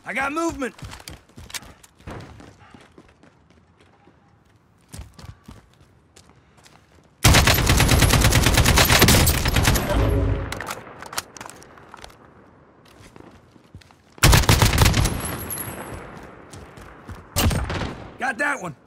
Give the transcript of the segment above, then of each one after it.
I got movement! Got that one!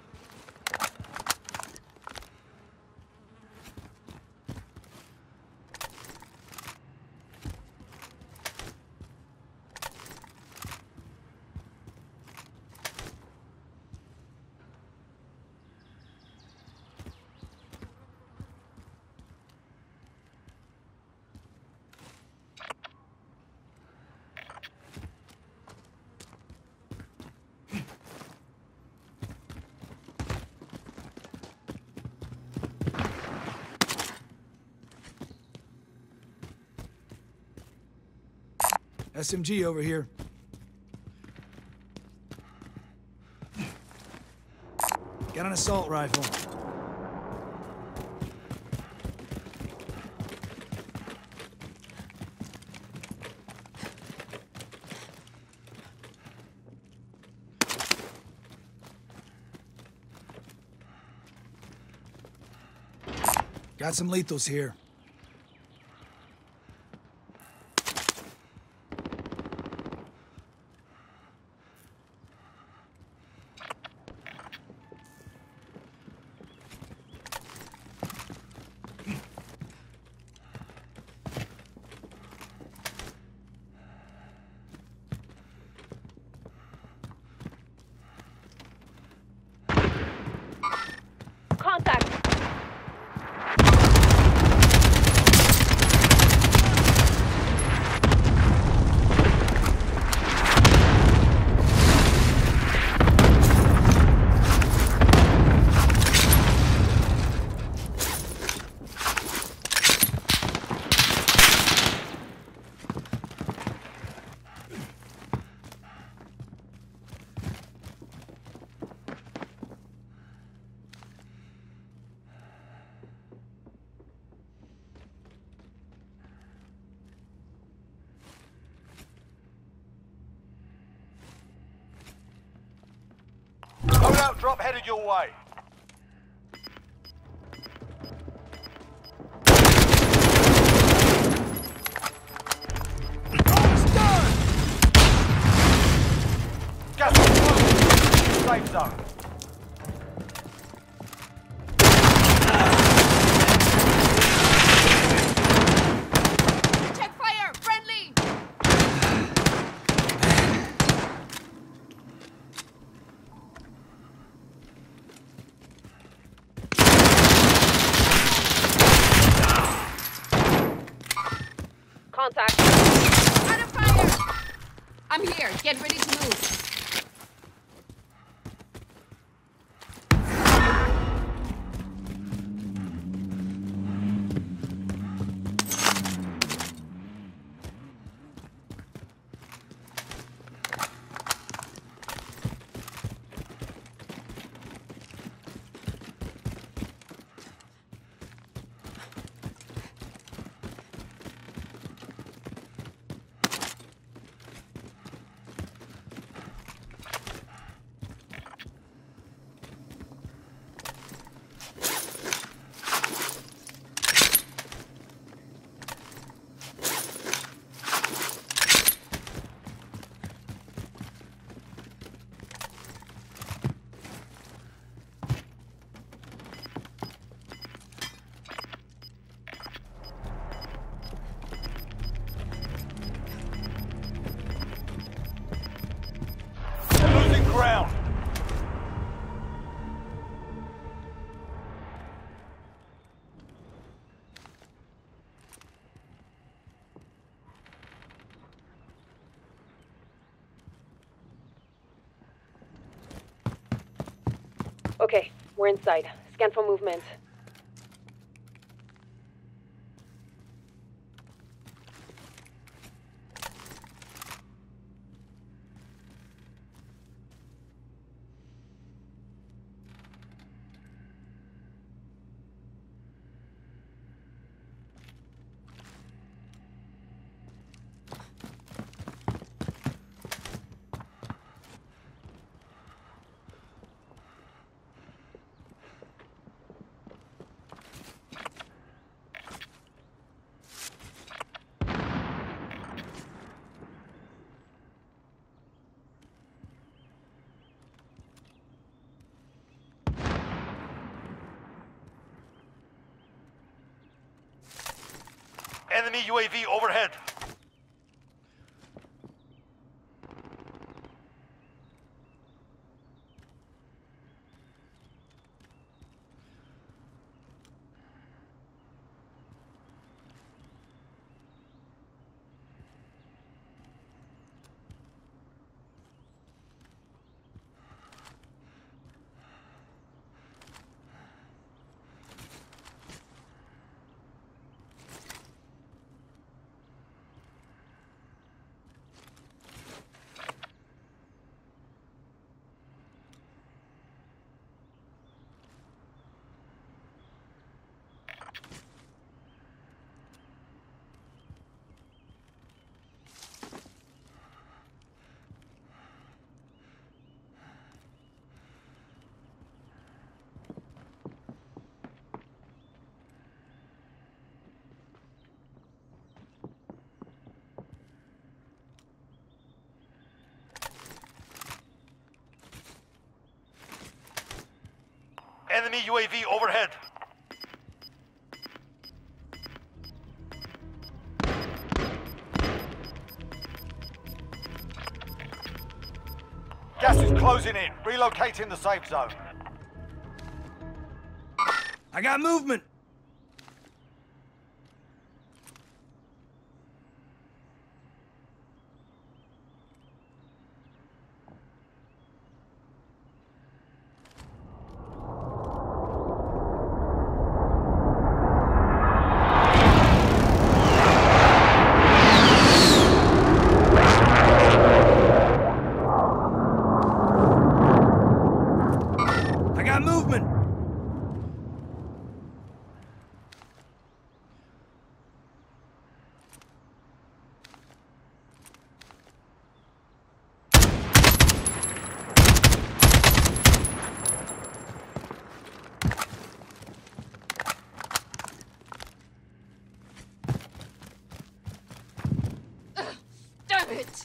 SMG over here. Got an assault rifle. Got some lethals here. Contact! Loadout drop headed your way. Almost done! Gas is close. Safe zone. Check fire! Friendly! Contact. Out of fire! I'm here. Get ready to move. Losing ground. Okay, we're inside. Scan for movement. Enemy UAV overhead. Enemy UAV overhead. Gas is closing in. Relocating the safe zone. I got movement. I got movement. Damn it!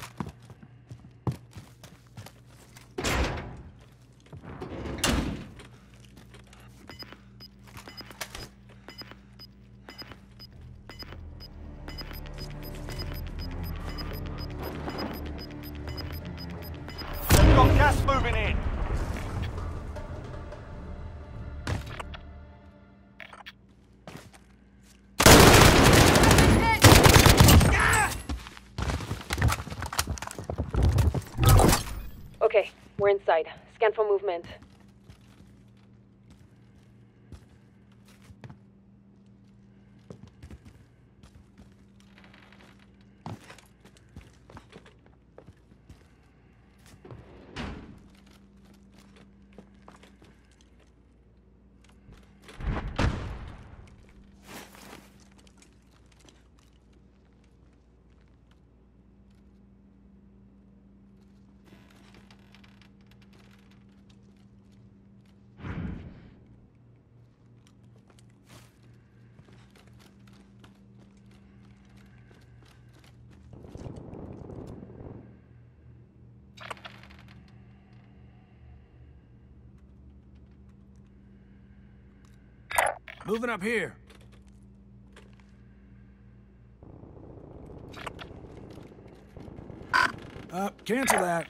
We've got gas moving in. Okay, we're inside. Scan for movement. Moving up here. Cancel that.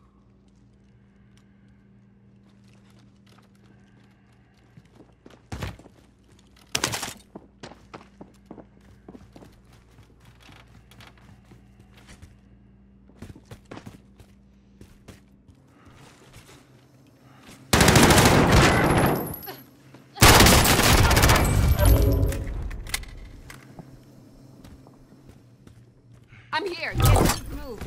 I'm here. Get ready to move.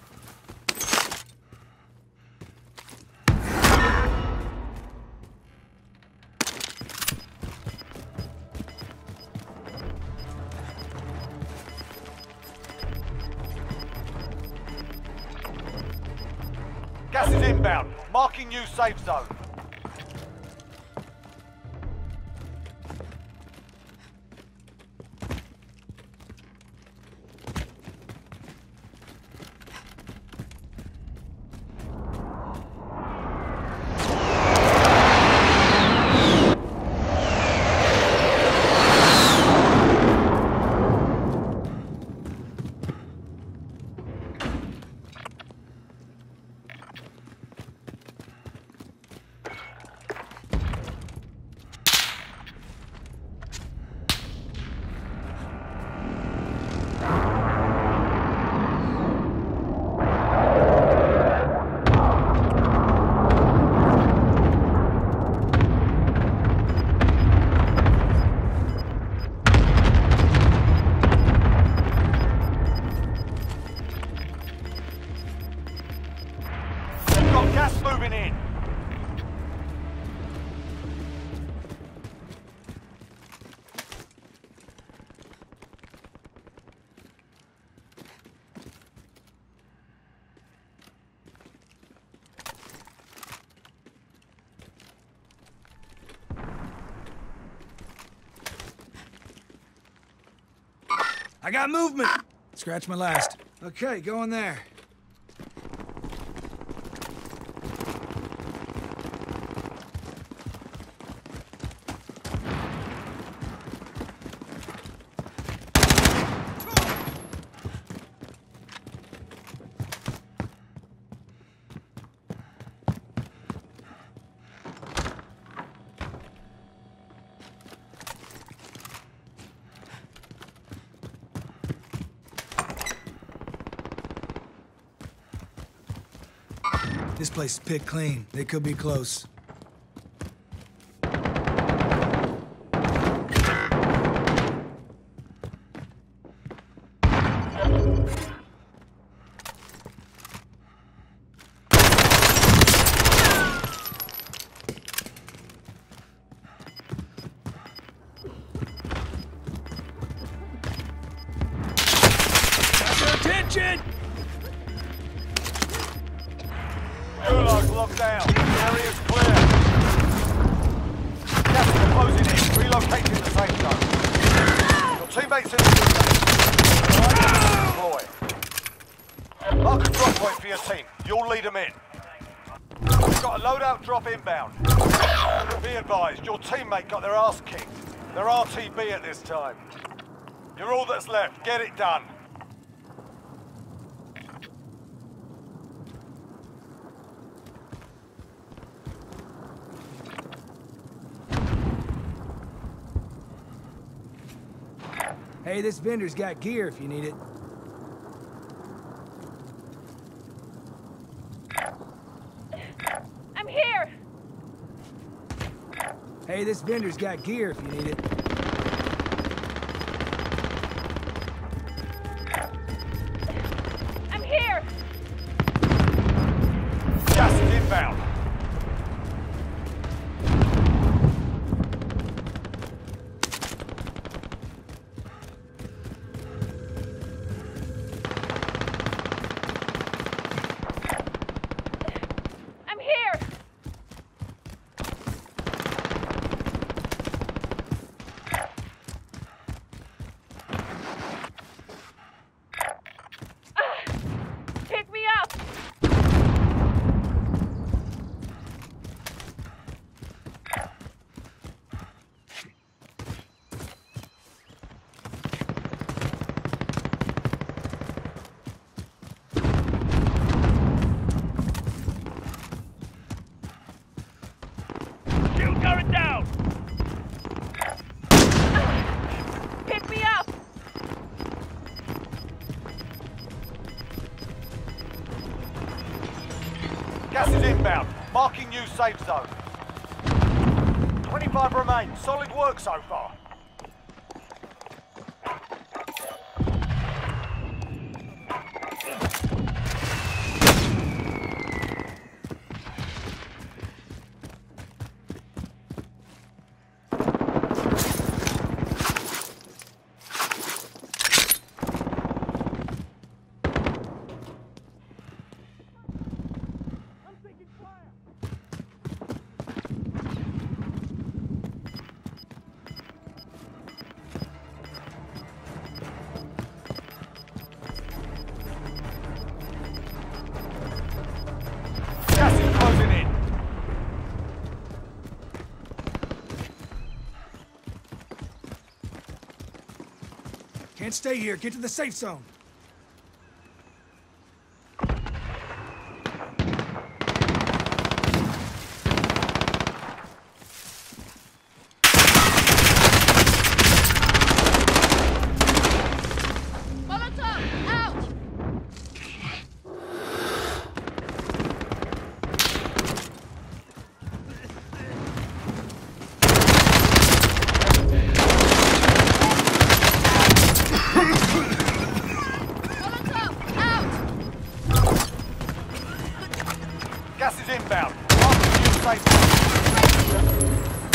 Gas is inbound. Marking new safe zone. I got movement! Scratch my last. Okay, go in there. This place is picked clean. They could be close. Got your attention! Gulag's locked down. The area's clear. Gas is closing in. Relocating the safe zone. Your teammates in the deploy. Mark a drop point for your team. You'll lead them in. We've got a loadout drop inbound. Be advised, your teammate got their ass kicked. They're RTB at this time. You're all that's left. Get it done. Hey, this vendor's got gear if you need it. I'm here! Hey, this vendor's got gear if you need it. I'm here! Gas is inbound. I'm here! Pick me up! Shield going down. Pick me up! Gas is inbound. Marking new safe zone. 25 remain. Solid work so far. Gas is closing in. Can't stay here. Get to the safe zone. Molotov, out! Molotov, out! Gas is inbound. Marking new safe zone.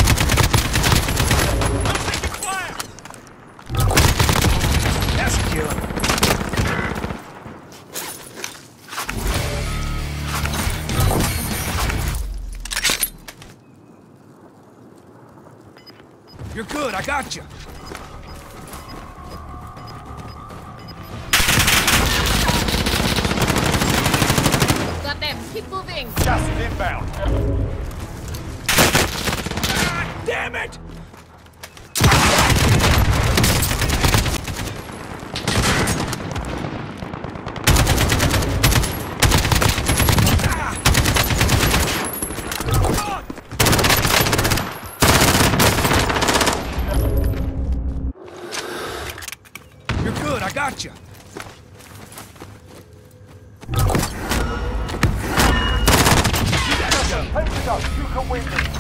That's a kill. You're good. I got you. Keep moving. Gas is inbound. Damn it! You're good, I got you. Take it up, you can win this.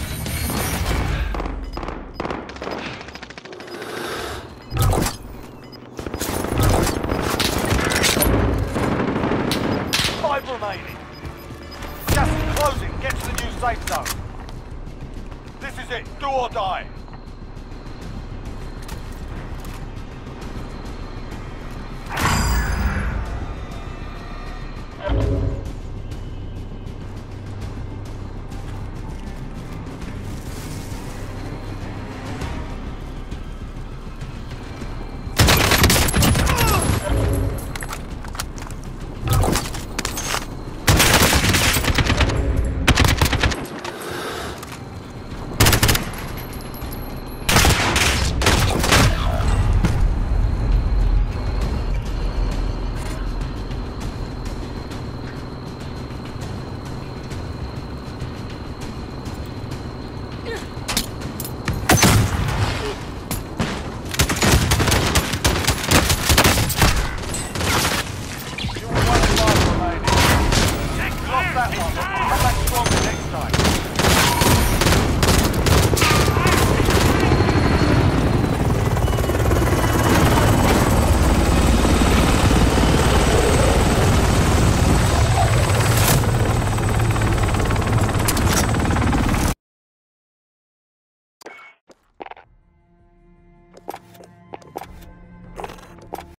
Five remaining. Gas is closing, get to the new safe zone. This is it, do or die.